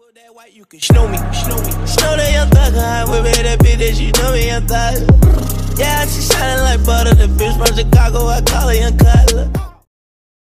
That white, you can snow me. Snow that young thug, I whip it, that bitch that she know me, young thug. Yeah, she shining like butter, the bitch from Chicago, I call her young Cutler.